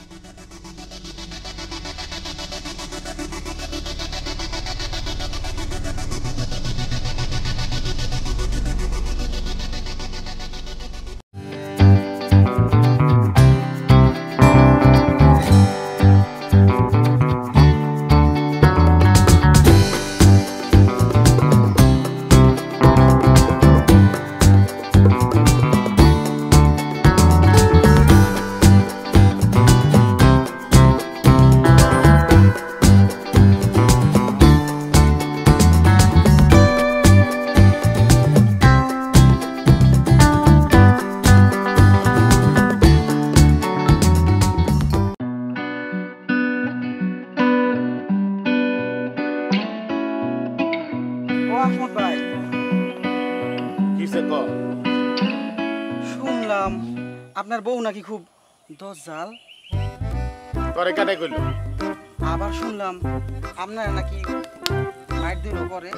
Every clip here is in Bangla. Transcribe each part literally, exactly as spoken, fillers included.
শুনলাম আপনার বউ নাকি খুব দজ্জাল। তোরে কানে কইলো? আবার শুনলাম আপনার নাকি মাইর দিল করে।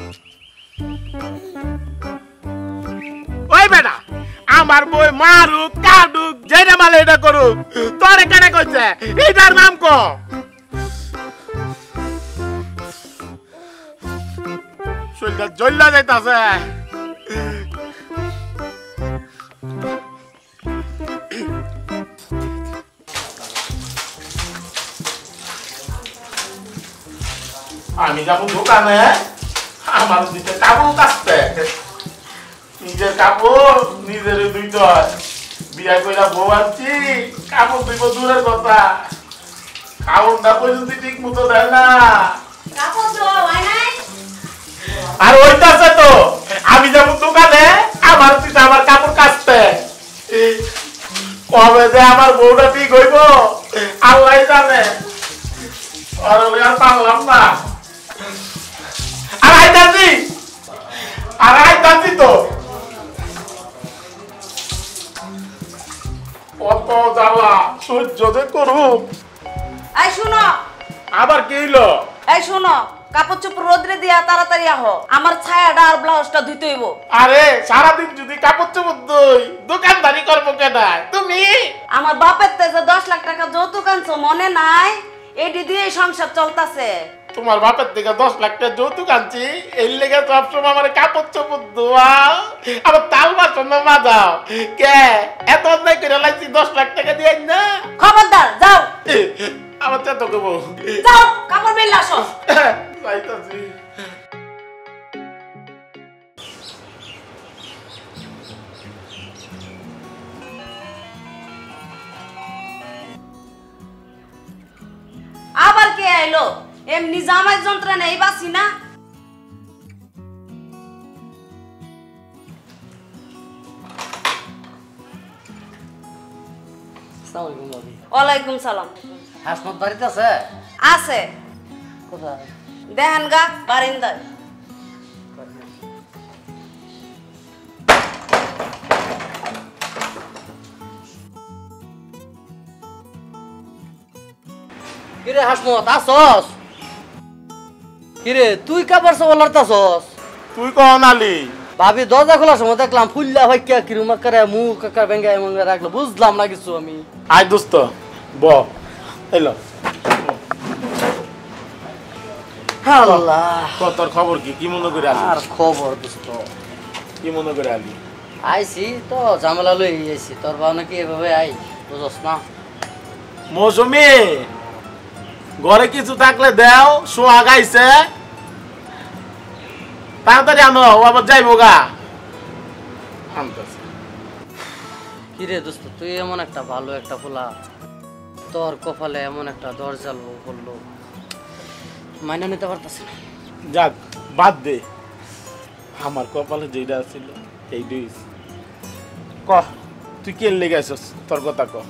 ওই বেটা, আমার বই মারুক কাটুক যেটা মালে এটা করুক, তোরে কানে কইছে এটার নাম ক? শরীরটা জ্বললা যাইতাছে। আমি যাবো দোকানে, আমার দিতে কাপড় কাচতে, নিজের কাপড় নিজের দুইটা বিয়া কইরা বউ আনছি, কাপড় দিব দূরের কথা, খাওয়াটা পর্যন্ত ঠিক মতো দেয় না। আর ওইটাছে তো আমি যাবো দোকানে, আমার দিতে আমার কাপড় কাচতে, কবে যে আমার বউটা ঠিক হইব আল্লাহ জানে। আর আর পারলাম না। আর আইতাছি আর আইতাছি তো কত জ্বালা সহ্য যে করুক। এই শুনো, আবার কি হইলো? এই শুনো, কাপড় চোপড় রোদ্রে দিয়া তাড়াতাড়ি আহো, আমার ছায়াটা আর ব্লাউজটা ধুইতে হইব। আরে সারাদিন যদি কাপড় চোপড় ধুই দোকানদারি করবো কেন? তুমি আমার বাপের তেজে দশ লাখ টাকা যৌতুক আনছো মনে নাই? এটি দিয়ে সংসার চলতেছে। তোমার বাপের থেকে দশ লাখ টাকা যৌতুক আনছি, এই লেগে সবসময় আমার কাপড় চোপড় ধোয়া আবার তাল বাসন মাজাও কে? এত অন্যায় করে লাগছি দশ লাখ টাকা দিয়ে না। খবরদার যাও, আমার চেতো করবো, যাও কাপড় বেল আসো। যাইতাছি। আবার কে আইলো? এমনি জামাই যন্ত্রণা এই বাসি না। ওয়ালাইকুম সালাম। হাসমত বাড়িতে আছে? আছে। কোথায়? দেখেন গা বারিন্দায়। কিরে হাসমত আসস? কিরে তুই কাপড় সব লড়তাছস? তুই কখন আলি? ভাবি দরজা খোলার সময় দেখলাম ফুল্লা ভাই কে কিরুমা করে মুখ কাকা বেঙ্গা এমন রাখলো, বুঝলাম না কিছু আমি। আয় দোস্ত ব এলো। আল্লাহ, তোর খবর কি? কি মনে করে আলি? আর খবর দোস্ত কি মনে করে আলি? আইছি তো ঝামেলা লই আইছি, তোর বাবা নাকি এভাবে আই বুঝস না। মৌসুমি ঘরে কিছু থাকলে দেও, সোহাগ আইছে তাড়াতাড়ি আনো, আবার যাইবো গা। কিরে দোস্ত তুই এমন একটা ভালো একটা ফুলা, তোর কপালে এমন একটা দরজাল বললো, মাইনা নিতে পারতাছি না। যাক বাদ দে, আমার কপালে যেটা ছিল এইটাই। ক তুই কে লেগে আছিস? তোর কথা ক।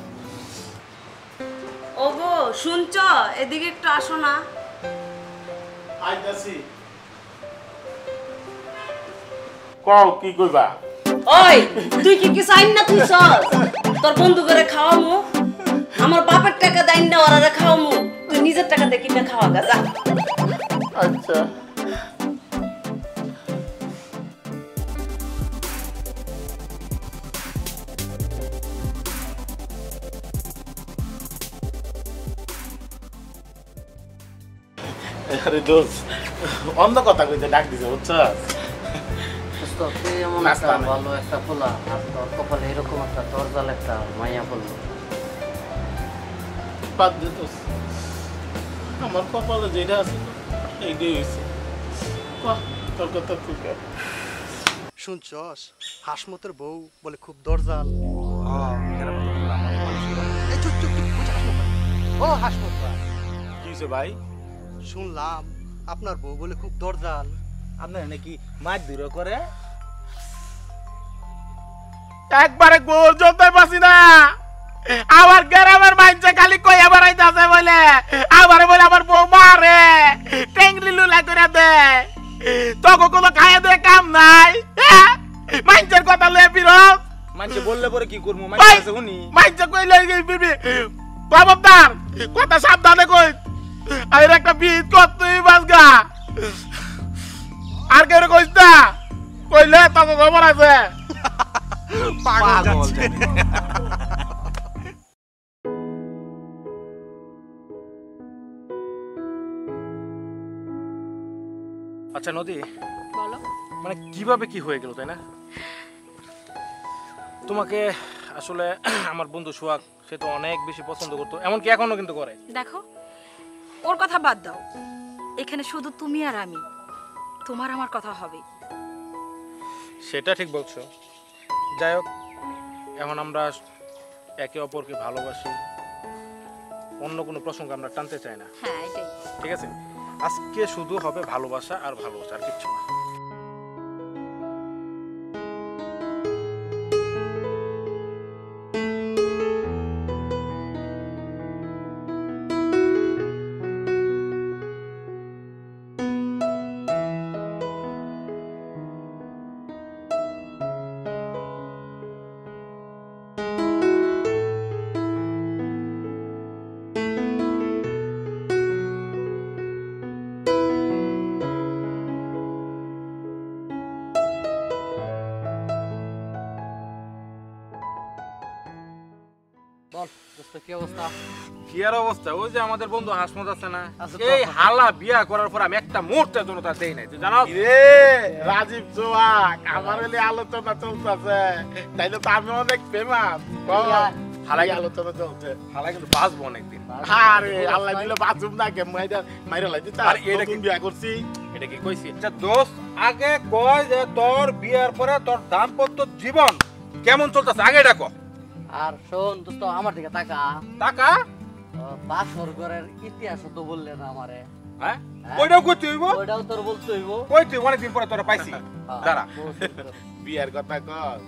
ওগো শুনছ, এদিকে একটু আসো না। আইতাছি। কও কি কইবা? ওই তুই কি কিছু আইন না তুই সস? তোর বন্ধু করে খাওয়ামু, আমার বাপের টাকা দাইন না ওরা খাওয়ামু, তুই নিজের টাকা দিয়ে কিনে খাওয়া গা যা। আচ্ছা আরে দোষ অন্য কথা কইতে ডাক দিছে বুঝছ দোস্ত তুই এমন নাস্তা একটা নাই। ভালো একটা পোলা আর তোর কপালে এরকম একটা দরজাল একটা মাইয়া পড়লো। বাদ দে দোষ আমার কপালে যেটা আছে এইটাই হয়েছে বাহ, তোর কথা ঠিক আছে শুনছস হাসমতের বউ বলে খুব দরজাল। এই চুপ চুপ চুপ, ওই যে হাসমত ভাই। ও হাসমত ভাই, কি হয়েছে ভাই শুনলাম আপনার বউ বলে খুব দরজাল। আপনার নাকি মাছ দূর করে একবারে গোর জ্বলতে পারছি না আমার গ্রামের মাইনছে খালি কই আবার আইতাছে বলে আবার বলে আমার বউ মারে টেংরি লুলা করে দে তোকে কোনো খাইয়ে দে কাম নাই মাইনছের কথা লয়ে বিরোধ মানুষে বললে পরে কি করবো ভাই, মানুষ উনি মাইনছে কই লই গই বিবি খবরদার কথা সাবধানে কই আর একটা বিট করতেই বাসগা আর কেউ কইস না কইলে তোকে খবর আছে পাগল যাচ্ছে। আচ্ছা নদী বলো। মানে কিভাবে কি হয়ে গেল তাই না তোমাকে আসলে আমার বন্ধু সোহাগ সে তো অনেক বেশি পছন্দ করতো এমনকি এখনো কিন্তু করে দেখো ওর কথা বাদ দাও, এখানে শুধু তুমি আর আমি, তোমার আমার কথা হবে। সেটা ঠিক বলছো যাই হোক এখন আমরা একে অপরকে ভালোবাসি অন্য কোনো প্রসঙ্গ আমরা টানতে চাই না হ্যাঁ এটাই। ঠিক আছে আজকে শুধু হবে ভালোবাসা আর ভালোবাসা আর কিচ্ছু না বল দোস্ত কি অবস্থা? কি আর অবস্থা ওই যে আমাদের বন্ধু হাসমত আছে না আছে তো। এই হালা বিয়া করার পর আমি একটা মুহূর্তের জন্য তার দেই নাই তুই জানো রে রাজীব সোহাগ আমার হলে আলোচনা চলতেছে তাইলে তো আমি অনেক ফেমাস হালাই আলোচনা চলছে হালা কিন্তু বাঁচবো অনেকদিন আরে আল্লাহ দিলে বাথরুম না কে মাইরা মাইরা লাগি তার আরে এটা এটা কি- বিয়া করছি এটা কি কইছি আচ্ছা দোস্ত আগে কয় যে তোর বিয়ার পরে তোর দাম্পত্য জীবন কেমন চলতেছে আগে এটা কর আর শোন দোস্ত আমার দিকে তাকা। টাকা বাসর ঘরের ইতিহাস তো বললে না আমারে। হ্যাঁ কইটাও কইতে হইব ওইটাও তোর বলতে হইব। কই তুই অনেকদিন পরে তোরা পাইছি দাঁড়া বহুত সুন্দর। বিয়ার কথা কর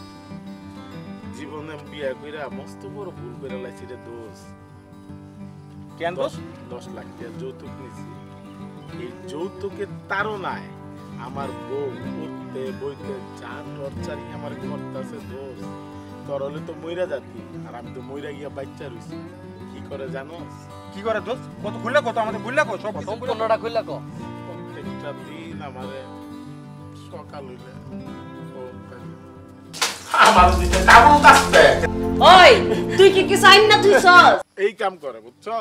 জীবনে বিয়া কইরা মস্ত বড় ভুল করে লাইছি রে দোস্ত কেন দশ দোস্ত দশ লাখ টাকা যৌতুক নিছি এই যৌতুকের তাড়নায় আমার বউ উঠতে বইতে যা টর্চারিং আমার করতেছে দোস্ত তোর হলে তো মইরা যাতি আর আমি তো মইরা গিয়া বাচ্চা রইছি কি করে জানোস কি করে দোস্ত কত খুললে কত আমাদের খুললে কত সব কিছু খুললে কত? সম্পূর্ণটা খুললা কো। প্রত্যেকটা দিন আমারে সকাল হইলে ও তাই- আমার দিতে ডাবল কাটতে ওই তুই কি কি সাইন না তুই সস? এই কাম করে বুঝছো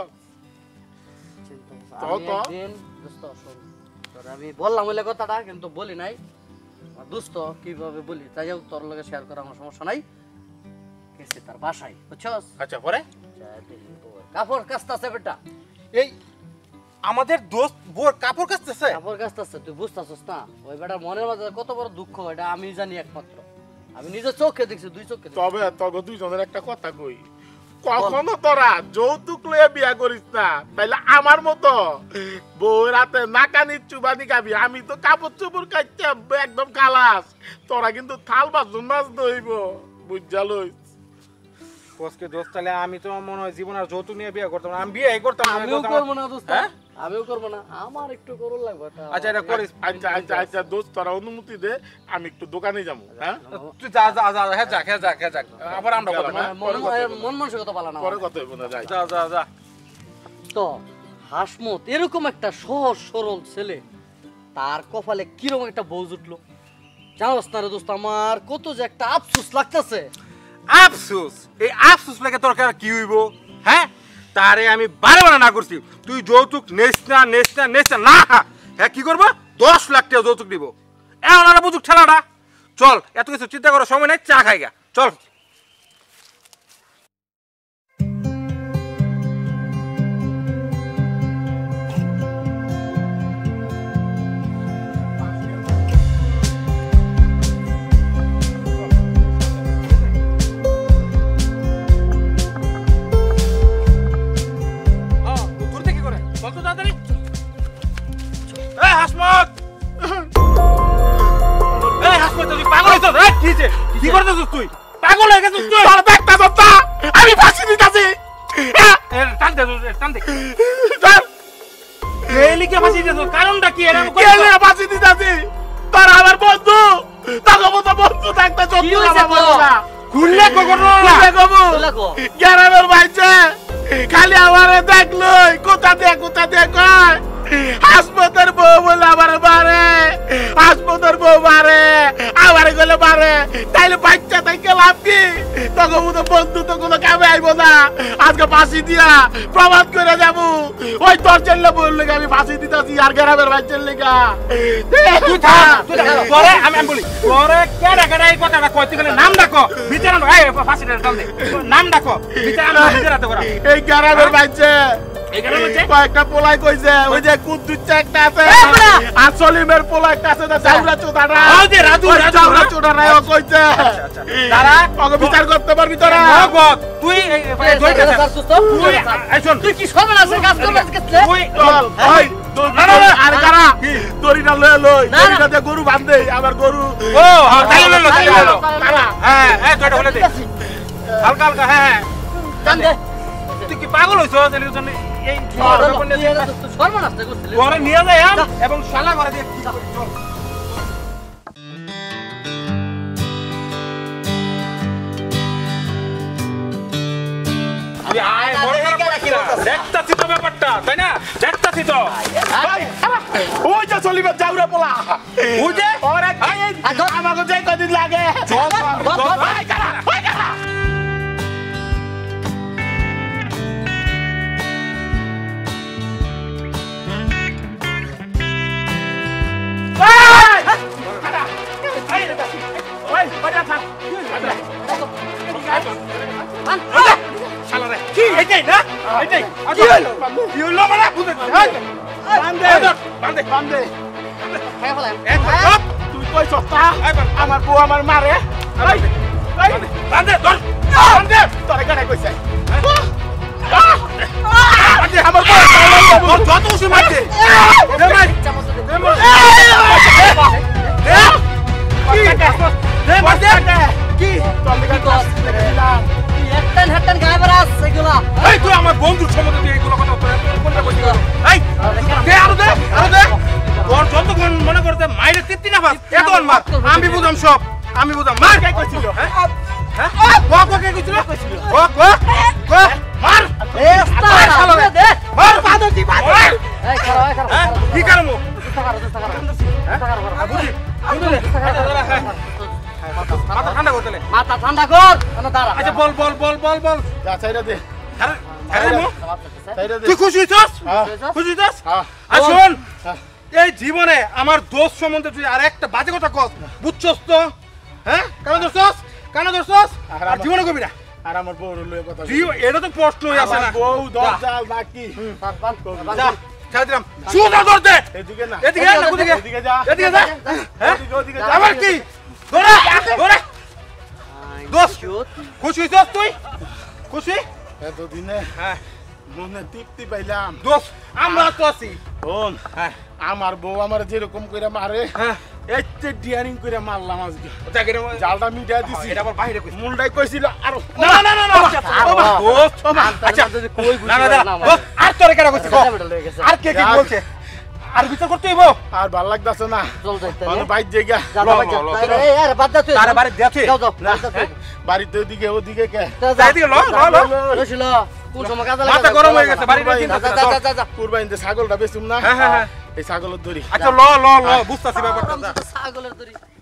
তো, আমি তো। একদিন দোস্ত শোন, তোর আমি বললাম ওইলে কথাটা কিন্তু বলি নাই। আর দোস্ত কিভাবে বলি তাই হোক তোর লগে শেয়ার করা আমার সমস্যা নাই। গেছি তার বাসায় বুঝছস? আচ্ছা পরে যা দেখি তো, কাপড় কাচতাছে বেটা, এই আমাদের দোস্ত বোর কাপড় কাচতেছে কাপড় কাচতাছে, তুই বুঝতাছস না? ওই বেটার মনের মাঝে কত বড় দুঃখ এটা আমি জানি একমাত্র। আমি নিজের চোখে দেখছি, দুই চোখে দেখছি। তবে তবে দুইজনের একটা কথা কই কখনো তোরা যৌতুক লয়ে বিয়া করিস না তাইলে আমার মতো বউ রাতে নাকানি চুবানি খাবি আমি তো কাপড় চুপড় কাটতে একদম কালাস তোরা কিন্তু থাল বাসন মাছ দইব বুঝা লইস কোসকে দোস্ত তাহলে আমি তো মনে হয় জীবন আর যৌতুক নিয়ে বিয়ে করতাম না আমি বিয়ে করতাম না, আমিও দোস্ত আমার- করবো না দোস্ত, হ্যাঁ? আমিও করবো না, আমার একটু করুন লাগবে এটা। আচ্ছা এটা করিস আচ্ছা আচ্ছা আচ্ছা দোস্ত তোরা অনুমতি দে আমি একটু দোকানে যাবো হ্যাঁ তুই যা যা যা হ্যাঁ যাক হ্যাঁ যাক হ্যাঁ যাক আবার আমরা কথা হ্যাঁ, মন মন মানসিকতা পালা না পরে আমার। কথা হইব না যাই যা যা যা তো হাসমত এরকম একটা সহজ সরল ছেলে, তার কপালে কিরকম একটা বউ জুটলো জানোস না রে দোস্ত, আমার কত যে একটা আফসোস লাগতেছে। আফসোস এই আফসোস লাগে তোর কি হইব হ্যাঁ তারে আমি বারে বারে না করছি তুই যৌতুক নেস না নেস না নেস না না হ্যাঁ কি করবো দশ লাখ টাকা যৌতুক দিব এমন আর বুঝুক ঠেলাটা চল এত কিছু চিন্তা করার সময় নাই চা খাই গা চল আমি ফাঁসি দিতেছি কারণটা কি ফাঁসি দিতেছি তোর আমার বন্ধু তাকে মতো বন্ধু থাকতে খুললে গ্রামের বাইছে খালি আমারে দেখলই কোথা দিয়ে কোথা দিয়ে কয় হাসপাতাল বউ বলে আমার মারে হাসপাতাল বউ মারে আমার গেলে মারে তাইলে বাচ্চা থেকে লাভ কি তখন মতো বন্ধু তো কোনো কামে আইব না আজকে ফাঁসি দিয়া প্রমাণ করে যাব ওই তোর চেল্লে বললে আমি ফাঁসি দিতেছি আর গ্রামের বাচ্চার লেগা আমি বলি তোরে কেডা কেডা এই কথাটা কইতে গেলে নাম ডাকো বিচার ফাঁসিটা টান দে নাম ডাকো বিচার বিচারাতে করা এই গ্রামের বাচ্চা কয়েকটা পোলাই কইছে ওই যে কুদ্দুচ্চা একটা আছে আর সলিমের পোলা একটা আছে চাউলা চোদাটা ওই যে রাজু চাউলা চোদাটা ও কইছে তারা ওকে বিচার করতে পারবি তোরা তুই তুই আইছন তুই কি সমান আছে কাজ করবে আজকে তুই ওই আর কারা দড়িটা লয়ে লই দড়িটা দিয়ে গরু বাঁধে আমার গরু ও হ্যাঁ তাই ললো তাই ললো কারা হ্যাঁ হ্যাঁ তোটা বলে দে হালকা হালকা হ্যাঁ হ্যাঁ টান দে তুই কি পাগল হইছো এর জন্য এই সর্বনাশ করছিস পরে নিয়ে যায় এবং শালা করে দিয়ে কি করি চল তুই আয় বড় বড় রাখিরা দেখতাছি তো ব্যাপারটা তাই না দেখতাছি তো ওই যে সলিমের জাউরা পোলা ওই যে ওরে আমাকে যে কদিন লাগে চল চল ওই কারা ওই কারা কি এটাই না এটাই কি হলো কি হলো মানে বুঝতে বান্দে বান্দে বান্দে খাই ফেলাই তুই কই সস্তা আমার বউ আমার মারে বান্দে ধর বান্দে তোরে কানে কইছে বান্দে আমার বউ যত উসি মারতে দে ভাই দে মর দে বান্দে কি তোর কাছে আসছিলাম হেট্টান হেট্টান গায়ে বেরাস এগুলা এই তুই আমার বন্ধুর সম্বন্ধে তুই এইগুলো কথা কোনটা কইছিস এই দে আরো দে আরো দে তোর যতক্ষণ মনে করতে মাইরে তৃপ্তি না পাস এতক্ষণ মার আমি বুঝাম সব আমি বুঝাম মার কে কইছিল হ্যাঁ হ্যাঁ ক ক কে কইছিল ক ক ক মার এ ওস্তাদ দে মার পাদর দি পাদর এই খারাপ এই খারাপ কি করমু টাকা টাকা টাকা বুঝি বুঝলে মাথা ঠান্ডা করতে মাথা ঠান্ডা কর কেন দাঁড়া আচ্ছা বল বল বল বল বল যা চাইরা দে আরে আরে মু চাইরা দে তুই খুশি হইছস খুশি হইছস আর শোন এই জীবনে আমার দোষ সম্বন্ধে তুই আর একটা বাজে কথা কস বুঝছস তো হ্যাঁ কেন দোষছস কেন দোষছস আর জীবনে কবি না আর আমার বউর লয়ে কথা তুই এটা তো প্রশ্ন হই আছে না বউ দরজাল বাকি যা ছেড়ে দিলাম সুদা ধরতে এদিকে না এদিকে না ওদিকে এদিকে যা এদিকে যা হ্যাঁ এদিকে ওদিকে যা আবার কি ধরে ধরে দোষ খুশি হইছস তুই খুশি এতদিনে হ্যাঁ মনে তৃপ্তি পাইলাম দোষ আমরা তো আছি শোন হ্যাঁ আমার বউ আমার যেরকম করে মারে হ্যাঁ এতে ডিয়ারিং করে মারলাম আজকে জায়গাটা জালটা মিটা দিছি এটা আবার বাইরে কইছিস মুন্ডাই কইছিল আর না না না না দোষ আচ্ছা কই না না না দোষ আর তোরে কেন কইছিস আর কে কি বলছে আর বিচার করতে হইব আর ভাল লাগতাছে না চল যাইতে মানে বাইর জায়গা এই আরে বাদ দে তুই তারে বাড়ি দেছে যাও যাও না বাড়িতে ওদিকে ওদিকে কে যাই দিকে ল ল ল রসিল কোন সময় কাজে মাথা গরম হয়ে গেছে বাড়িটা যা যা যা যা যা কুরবানিতে ছাগলটা বেচুম না হ্যাঁ হ্যাঁ হ্যাঁ এই ছাগলের দড়ি আচ্ছা ল ল ল বুঝতাছি ব্যাপারটা ছাগলের দড়ি